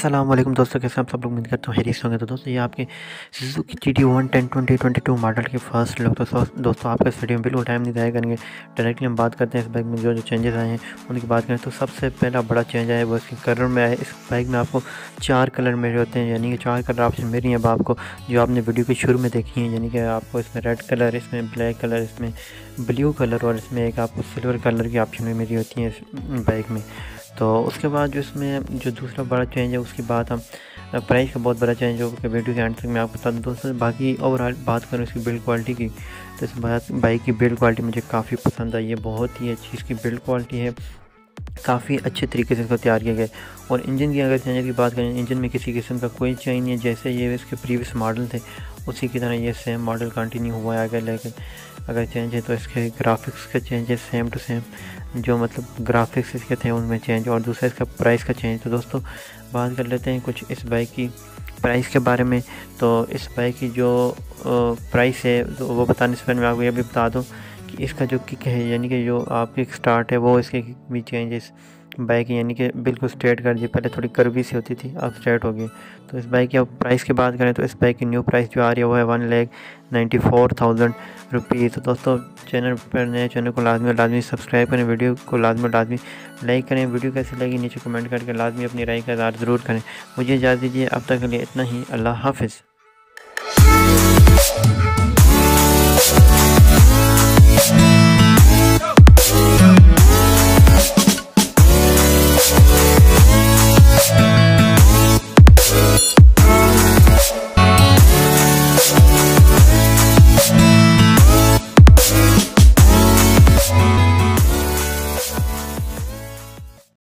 अस्सलाम वालेकुम दोस्तों, कैसे आप सब लोग? उम्मीद करता हूँ खैरियत से होंगे। तो दोस्तों ये आपके सुजुकी GT1 102022 मॉडल के फर्स्ट लुक। तो दोस्तों आपका इस वीडियो में बिल्कुल टाइम नहीं ज़ाया करेंगे, डायरेक्टली हम बात करते हैं इस बाइक में जो चेंजेस आए हैं उनकी बात करें। तो सबसे पहला बड़ा चेंज आया है वो इसके कलर में आया है। इस बाइक में आपको 4 कलर मिले होते हैं, यानी कि 4 कलर ऑप्शन मिल रही हैं अब आपको, जो आपने वीडियो के शुरू में देखी हैं। यानी कि आपको इसमें रेड कलर, इसमें ब्लैक कलर, इसमें ब्लू कलर और इसमें एक आपको सिल्वर कलर की ऑप्शन भी मिली होती हैं इस बाइक में। तो उसके बाद जो इसमें जो दूसरा बड़ा चेंज है उसकी बात हम प्राइस का बहुत बड़ा चेंज हो कि वीडियो के एंड तक मैं आपको बता दूँ दोस्तों। बाकी ओवरऑल बात करूँ इसकी बिल्ड क्वालिटी की, तो इस बाइक की बिल्ड क्वालिटी मुझे काफ़ी पसंद आई है। बहुत ही अच्छी इसकी बिल्ड क्वालिटी है, काफ़ी अच्छे तरीके से इसको तैयार किया गया है। और इंजन की अगर चेंजर की बात करें, इंजन में किसी किस्म का कोई चेंज नहीं है। जैसे ये इसके प्रीवियस मॉडल थे उसी की तरह ये सेम मॉडल कंटिन्यू हुआ है आगे। लेकिन अगर चेंज है तो इसके ग्राफिक्स का चेंज है सेम टू सेम, जो मतलब ग्राफिक्स इसके थे उनमें चेंज, और दूसरा इसका प्राइस का चेंज। तो दोस्तों बात कर लेते हैं कुछ इस बाइक की प्राइस के बारे में। तो इस बाइक की जो प्राइस है तो वो बताने से पहले मैं आपको ये भी बता दूँ कि इसका जो किक है, यानी कि जो आपकी स्टार्ट है वो इसके किक भी चेंजेस बाइक, यानी कि बिल्कुल स्ट्रेट कर दी। पहले थोड़ी कर्वी सी होती थी, अब स्ट्रेट हो गई। तो इस बाइक की अब प्राइस की बात करें तो इस बाइक की न्यू प्राइस जो आ रही है वो है 1,94,000 रुपीज़। तो दोस्तों चैनल पर नए चैनल को लाजमी सब्सक्राइब करें, वीडियो को लाजमी लाइक करें। वीडियो कैसी लगी नीचे कमेंट करके लाजमी अपनी राय का इज़हार ज़रूर करें। मुझे इजाज़त दीजिए, अब तक के लिए इतना ही। अल्लाह हाफ़िज़।